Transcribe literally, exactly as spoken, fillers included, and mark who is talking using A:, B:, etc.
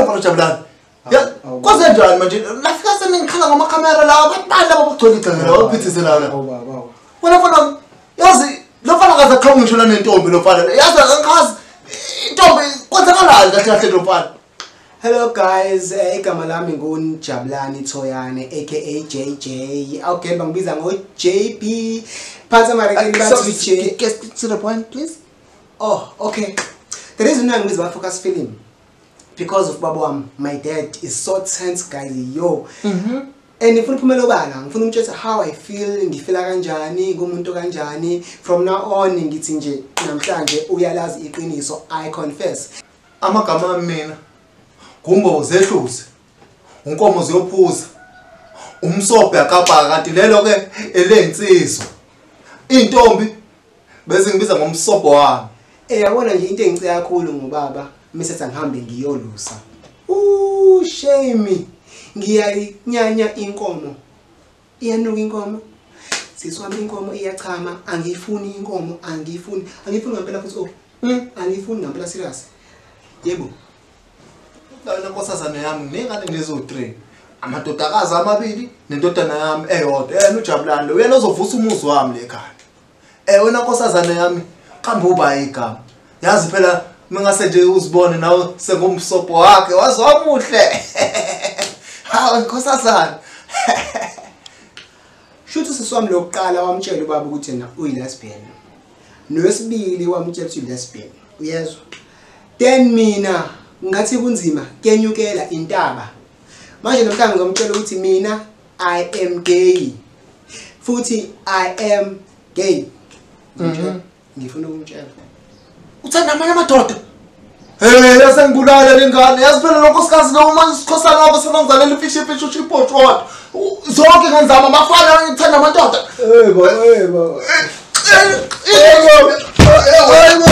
A: khona Jabulani. Ya, kwaze njani manje? Lafika seningikhala ngamakhamera la abantwana laba bogcoka igceke la uphithise la.
B: Awu baba awu.
A: Wena mfana yazi lo mfana kaze aqhamuke ngisho nentombi lo mfana. Yazi angikazi intombi kwenzakalani kahle kahle lo mfana.
B: Hello guys, igama lami nguNjabulani Thoyane aka J J. Okay, bangibiza ngo J P. Phansi amarekeni bathi J.
A: Get to the point please.
B: Oh, okay. The reason why I'm with my focus film because of baba wami, my dad is so tense guys, yo.
A: Mhm.
B: And ngifuna uphumela obala, ngifuna umtshela how I feel, ngifila kanjani, ngumuntu kanjani. From now on ngithi nje namhlanje uyalazi iqiniso, I confess.
A: Amagama mina Gumbo zehluze. Unkomo ziyophuza. Umsobhe akapha kanti lelo ke elensizwa. Intombi bese ngibiza ngomsobho wami.
B: Eh yabona nje into engicela kakhulu ngobaba, mesethi angihambe ngiyolusa. Uh shame. Ngiyayinyanya inkomo. Iyanuka inkomo. Siswami inkomo iyachama, angifuni inkomo, angifuni. Angifuni ngempela futhi oh. Mm, angifuni ngempela serious. Yebo.
A: La nkosazana yami nengane ngezo three. Amadodakazi amabili nendodana yami eyodwa. Yena uJabulani lo uyena ozovusa umuzi wami le ekhaya. Eh wena nkosazana yami qamba uba igama. Yazi phela mengase nje uzibone nawe sengumsobho wakhe wazomuhle. Hawu nkosazana.
B: Shuthi siswami lokuqala wamtshela ubaba ukuthi yena uyilesbian. Nowesibili wamtshela ukuthi uyilesbian. Uyezwa? Then mina ngathi kunzima kenyukela intaba. Manje namhlanje ngizomtshela ukuthi mina I am gay. Futhi I am gay.
A: Mhm.
B: Ngifuna ukumtshela.
A: Uthanda amanye amadoda? Eh yasengibulala lengane. Yazi phela lokho sikazi lo manje sikhosana ngoba senangizalela ifishi fishi uchipotho kodwa. Zonke ngenzama abafana ngithanda amadoda.
B: Eh bo eh bo.
A: Eh bo. Eh bo.